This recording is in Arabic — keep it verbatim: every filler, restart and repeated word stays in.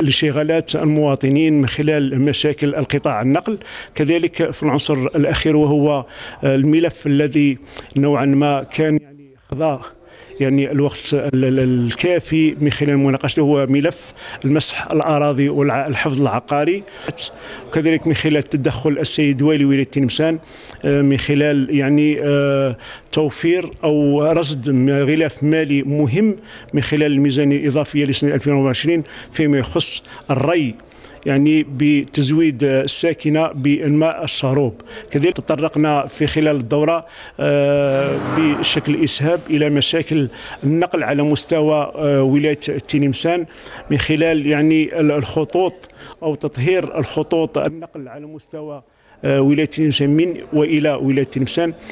لشغالات المواطنين من خلال مشاكل القطاع النقل. كذلك في العنصر الأخير وهو الملف الذي نوعا ما كان يعني خضع يعني الوقت الكافي من خلال مناقشته هو ملف المسح الأراضي والحفظ العقاري، وكذلك من خلال تدخل السيد والي ولاية تلمسان من خلال يعني توفير أو رصد غلاف مالي مهم من خلال الميزانية الإضافية لسنة ألفين وأربعة وعشرين فيما يخص الري، يعني بتزويد الساكنة بالماء الشروب. كذلك تطرقنا في خلال الدورة بشكل إسهاب إلى مشاكل النقل على مستوى ولاية تلمسان من خلال يعني الخطوط أو تطهير الخطوط النقل على مستوى ولاية تلمسان من وإلى ولاية تلمسان.